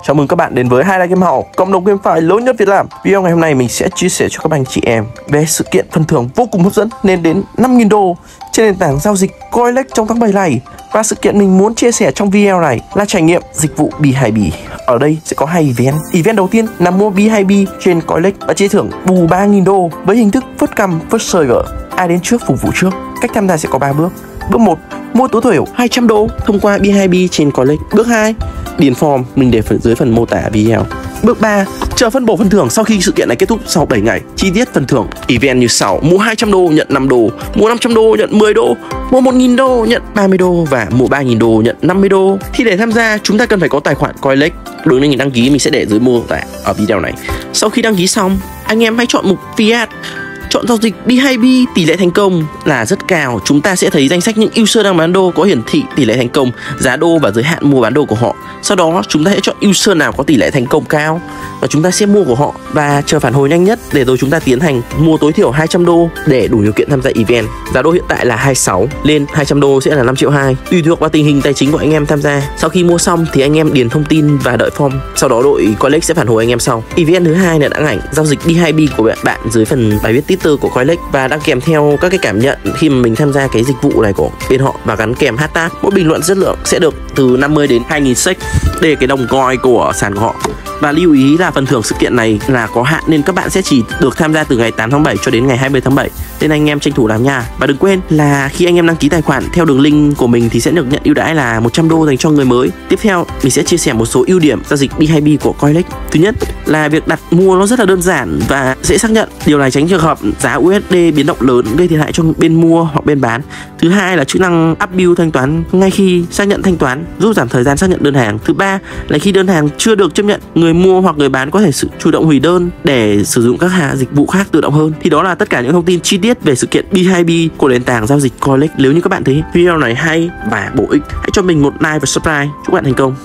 Chào mừng các bạn đến với Highlight Game Hall, cộng đồng game file lớn nhất Việt Nam. Video ngày hôm nay mình sẽ chia sẻ cho các anh chị em về sự kiện phần thưởng vô cùng hấp dẫn lên đến 5.000 đô trên nền tảng giao dịch Coinlex trong tháng 7 này. Và sự kiện mình muốn chia sẻ trong video này là trải nghiệm dịch vụ B2B. Ở đây sẽ có 2 event. Event đầu tiên là mua B2B trên Coinlex và chia thưởng bù 3.000 đô với hình thức first come first server. Ai đến trước phục vụ trước. Cách tham gia sẽ có 3 bước. Bước 1, mua tối thiểu 200 đô thông qua B2B trên Coinlex. Bước 2, điền form, mình để dưới phần mô tả video. Bước 3, chờ phân bổ phần thưởng sau khi sự kiện này kết thúc sau 7 ngày. Chi tiết phần thưởng event như sau: mua 200 đô nhận 5 đô, mua 500 đô nhận 10 đô, mua 1.000 đô nhận 30 đô và mua 3.000 đô nhận 50 đô. Thì để tham gia chúng ta cần phải có tài khoản Coinlex. Đường link đăng ký mình sẽ để dưới mô tả ở video này. Sau khi đăng ký xong, anh em hãy chọn mục Fiat. Chọn giao dịch B2B, tỷ lệ thành công là rất cao. Chúng ta sẽ thấy danh sách những user đang bán đô có hiển thị tỷ lệ thành công, giá đô và giới hạn mua bán đô của họ. Sau đó chúng ta sẽ chọn user nào có tỷ lệ thành công cao và chúng ta sẽ mua của họ và chờ phản hồi nhanh nhất để rồi chúng ta tiến hành mua tối thiểu 200 đô để đủ điều kiện tham gia event. Giá đô hiện tại là 26, lên 200 đô sẽ là 5,2 triệu. Tùy thuộc vào tình hình tài chính của anh em tham gia. Sau khi mua xong thì anh em điền thông tin và đợi form. Sau đó đội Coinlex sẽ phản hồi anh em sau. Event thứ hai là đăng ảnh giao dịch B2B của bạn dưới phần bài viết Twitter của Coinlex và đăng kèm theo các cái cảm nhận khi mà mình tham gia cái dịch vụ này của bên họ và gắn kèm hashtag. Mỗi bình luận chất lượng sẽ được từ 50 đến 2.000 SEC để cái đồng coin của sàn của họ. Và lưu ý là phần thưởng sự kiện này là có hạn nên các bạn sẽ chỉ được tham gia từ ngày 8 tháng 7 cho đến ngày 20 tháng 7. Nên anh em tranh thủ làm nha. Và đừng quên là khi anh em đăng ký tài khoản theo đường link của mình thì sẽ được nhận ưu đãi là 100 đô dành cho người mới. Tiếp theo mình sẽ chia sẻ một số ưu điểm giao dịch B2B của Coinlex. Thứ nhất là việc đặt mua nó rất là đơn giản và dễ xác nhận. Điều này tránh trường hợp giá USD biến động lớn gây thiệt hại cho bên mua hoặc bên bán. Thứ hai là chức năng upbill thanh toán ngay khi xác nhận thanh toán, giúp giảm thời gian xác nhận đơn hàng. Thứ ba là khi đơn hàng chưa được chấp nhận, người mua hoặc người bán có thể chủ động hủy đơn để sử dụng các dịch vụ khác tự động hơn. Thì đó là tất cả những thông tin chi tiết về sự kiện B2B của nền tảng giao dịch Coinlex. Nếu như các bạn thấy video này hay và bổ ích, hãy cho mình một like và subscribe. Chúc bạn thành công.